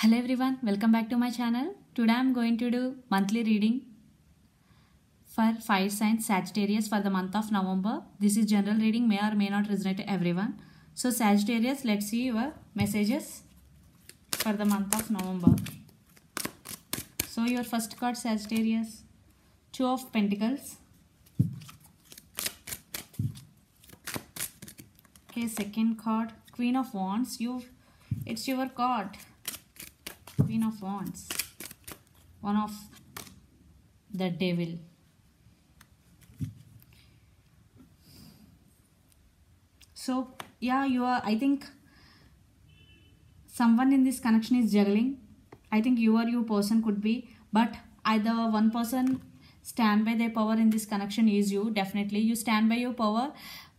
Hello everyone, welcome back to my channel. Today I am going to do monthly reading for fire signs Sagittarius for the month of November. This is general reading, may or may not resonate to everyone. So Sagittarius, let's see your messages for the month of November. So your first card, Sagittarius, Two of Pentacles. Okay, second card, Queen of Wands. It's your card. Queen of Wands, one of the devil. So yeah, I think someone in this connection is juggling. I think you or your person could be, but either one person stand by their power in this connection is you. Definitely you stand by your power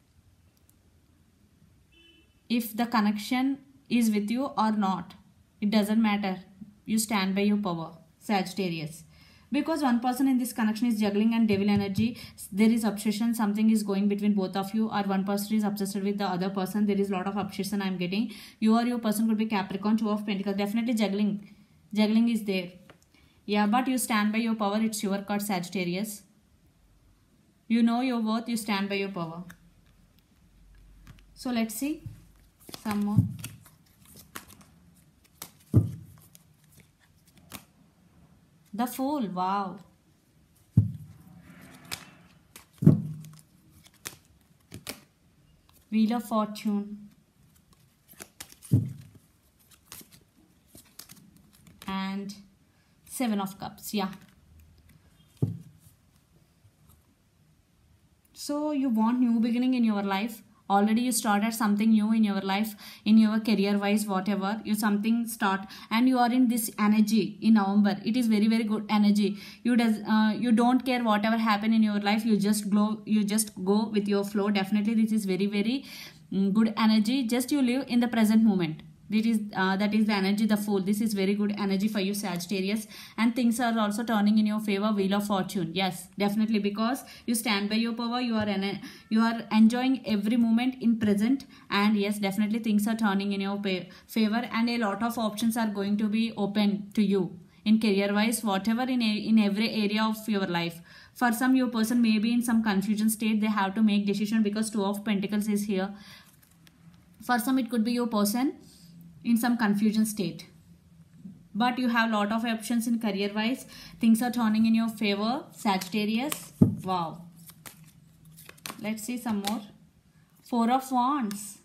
if the connection is with you or not. It doesn't matter. You stand by your power, Sagittarius. Because one person in this connection is juggling and devil energy. There is obsession. Something is going between both of you, or one person is obsessed with the other person. There is a lot of obsession I am getting. You or your person could be Capricorn, Two of Pentacles. Definitely juggling. Juggling is there. Yeah, but you stand by your power. It's your card, Sagittarius. You know your worth. You stand by your power. So let's see some more. The Fool, wow. Wheel of Fortune. And Seven of Cups, yeah. So you want new beginning in your life. Already you started something new in your life, in your career wise, whatever you something start, and you are in this energy in November. It is very good energy. You don't care whatever happen in your life. You just go with your flow. Definitely this is very good energy. Just you live in the present moment. That is the energy, the Fool. This is very good energy for you, Sagittarius, and things are also turning in your favor. Wheel of Fortune, yes, definitely, because you stand by your power. You are enjoying every moment in present, and yes, definitely things are turning in your favor, and a lot of options are going to be open to you in career wise, whatever in every area of your life. For some, your person may be in some confusion state. They have to make decision because Two of Pentacles is here. For some, it could be your person in some confusion state, but you have lot of options in career wise. Things are turning in your favor, Sagittarius. Wow, let's see some more. Four of Wands,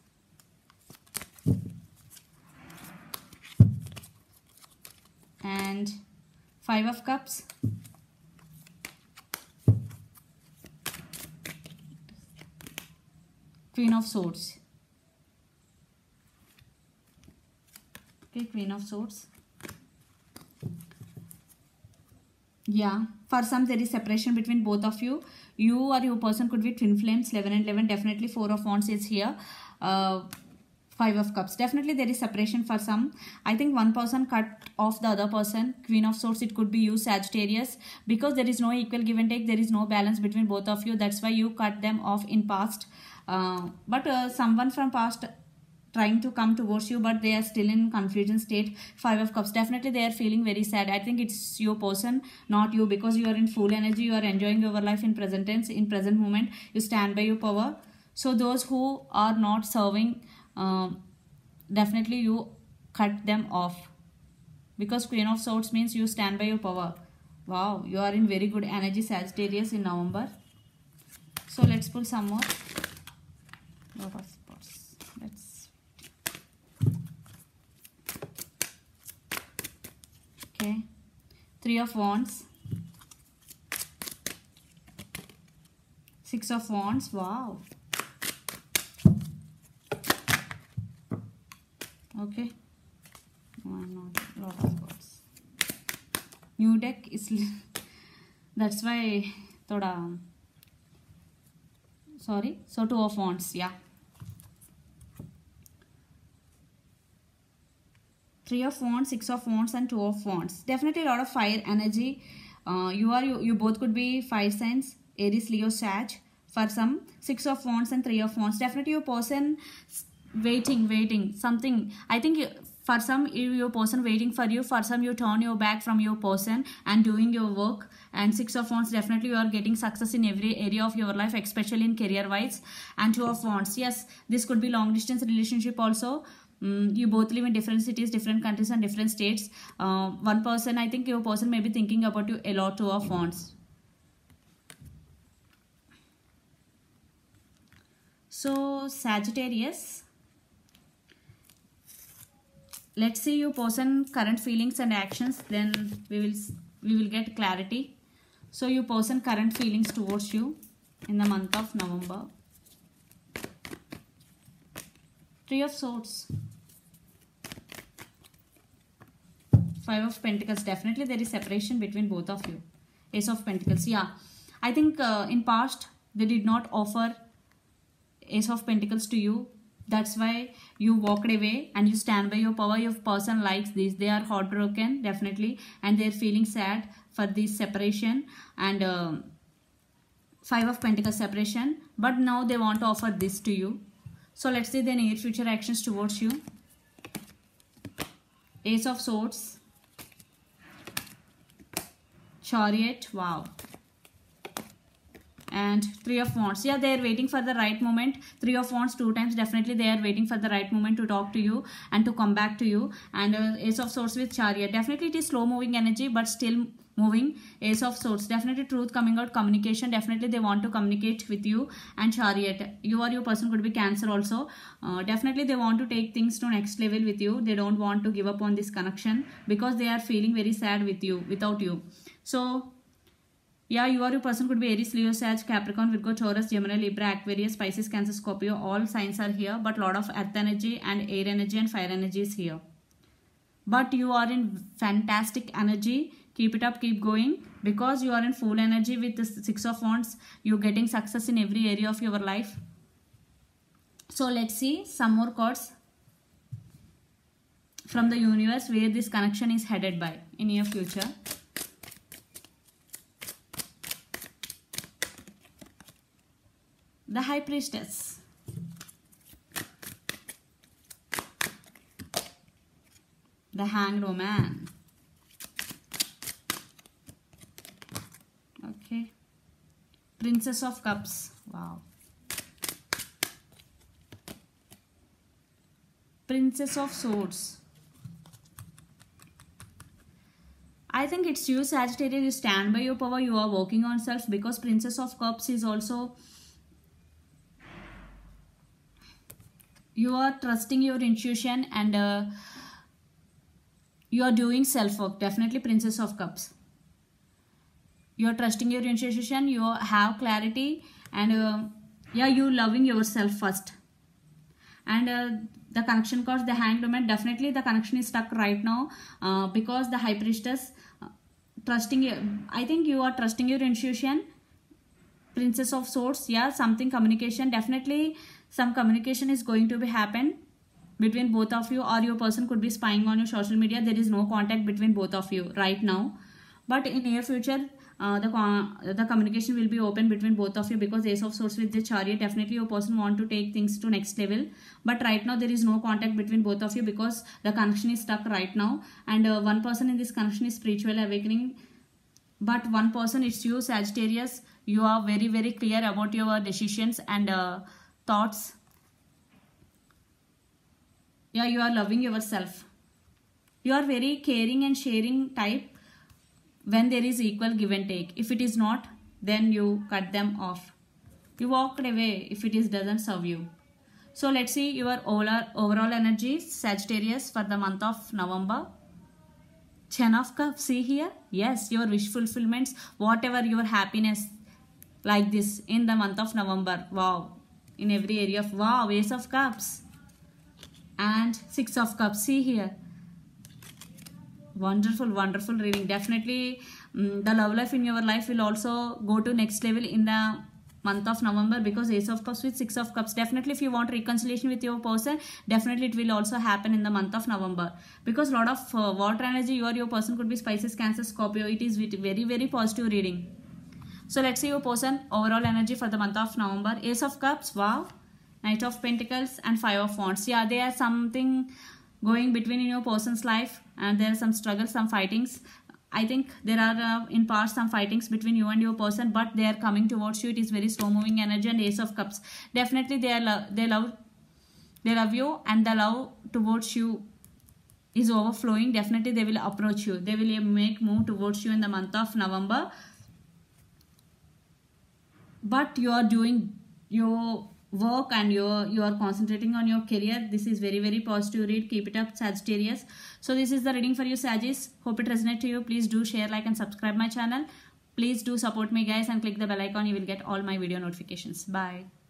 and Five of Cups, Queen of Swords. Okay, Queen of Swords. Yeah, for some there is separation between both of you. You or your person could be twin flames, 11 and 11. Definitely Four of Wands is here. Five of Cups. Definitely there is separation for some. I think one person cut off the other person. Queen of Swords, it could be you, Sagittarius, because there is no equal give and take. There is no balance between both of you. That's why you cut them off in past. But someone from past trying to come towards you, but they are still in confusion state. Five of Cups, definitely they are feeling very sad. I think it's your person, not you, because you are in full energy. You are enjoying your life in present tense, in present moment. You stand by your power. So those who are not serving, definitely you cut them off, because Queen of Swords means you stand by your power. Wow, you are in very good energy, Sagittarius, in November. So let's pull some more. Lot of spots. Okay, Three of Wands, Six of Wands. Wow. Okay, lot of cards. New deck is that's why thoda sorry. So Two of Wands, yeah. Three of Wands, Six of Wands, and Two of Wands. Definitely a lot of fire energy. You both could be fire signs, Aries, Leo, Sag. For some, Six of Wands and Three of Wands. Definitely your person waiting something. I think For some, your person waiting for you. For some, you turn your back from your person and doing your work. And Six of Wands, definitely you are getting success in every area of your life, especially in career wise. And Two of Wands, yes, this could be long distance relationship also. You both live in different cities, different countries and different states. One person, I think your person may be thinking about you a lot. Two of Wands. So Sagittarius, let's see your person current feelings and actions, then we will get clarity. So your person current feelings towards you in the month of November. Three of Swords, Five of Pentacles, definitely there is separation between both of you. Ace of Pentacles, yeah, I think in past they did not offer Ace of Pentacles to you. That's why you walked away and you stand by your power. Your person likes this. They are heartbroken, definitely, and they're feeling sad for this separation and Five of Pentacles separation. But now they want to offer this to you. So let's see the near future actions towards you. Ace of Swords, Chariot, wow. And Three of Wands, yeah, they are waiting for the right moment. Three of Wands two times, definitely they are waiting for the right moment to talk to you and to come back to you. And Ace of Swords with Chariot, definitely it is slow moving energy but still moving. Ace of Swords, definitely truth coming out, communication, definitely they want to communicate with you. And Chariot, you or your person could be Cancer also. Definitely they want to take things to next level with you. They don't want to give up on this connection because they are feeling very sad with you, without you. So yeah, you or your person could be Aries, Leo, Sag, Capricorn, Virgo, Taurus, Gemini, Libra, Aquarius, Pisces, Cancer, Scorpio. All signs are here, but lot of earth energy and air energy and fire energy is here. But you are in fantastic energy. Keep it up, keep going, because you are in full energy with the Six of Wands. You're getting success in every area of your life. So let's see some more cards from the universe where this connection is headed by in your future. The High Priestess, the Hanged Woman, okay, Princess of Cups, wow, Princess of Swords. I think it's you, Sagittarius. You stand by your power. You are working on self, because Princess of Cups is also, you are trusting your intuition and you are doing self-work. Definitely Princess of Cups. You are trusting your intuition. You have clarity and yeah, you loving yourself first. And the connection cards, the Hanged Woman, definitely the connection is stuck right now because the High Priestess trusting you. I think you are trusting your intuition. Princess of Swords, yeah, something communication, definitely some communication is going to be happen between both of you, or your person could be spying on your social media. There is no contact between both of you right now, but in near future the communication will be open between both of you, because Ace of Swords with the Chariot, definitely your person want to take things to next level, but right now there is no contact between both of you because the connection is stuck right now. And one person in this connection is spiritual awakening, but one person, it's you, Sagittarius. You are very, very clear about your decisions and thoughts. Yeah, you are loving yourself. You are very caring and sharing type when there is equal give and take. If it is not, then you cut them off. You walked away if it is doesn't serve you. So let's see your overall energy, Sagittarius, for the month of November. 10 of Cups, see here. Yes, your wish fulfillments, whatever your happiness, like this in the month of November. Wow, in every area of, wow, Ace of Cups and 6 of Cups, see here. Wonderful, wonderful reading. Definitely the love life in your life will also go to next level in the month of November, because Ace of Cups with 6 of Cups. Definitely if you want reconciliation with your person, definitely it will also happen in the month of November, because lot of water energy, you or your person could be Pisces, Cancer, Scorpio. It is very, very positive reading. So let's see your person overall energy for the month of November. Ace of Cups, wow, Knight of Pentacles and 5 of Wands. Yeah, they are something going between in your person's life, and there are some struggles, some fightings. I think there are in past some fightings between you and your person, but they are coming towards you. It is very slow moving energy. And Ace of Cups, definitely they love you, and the love towards you is overflowing. Definitely they will approach you, they will make move towards you in the month of November. But you are doing your work, and you are concentrating on your career. This is very, very positive read. Keep it up, Sagittarius. So this is the reading for you, Sagittarius. Hope it resonates to you. Please do share, like and subscribe my channel. Please do support me, guys, and click the bell icon. You will get all my video notifications. Bye.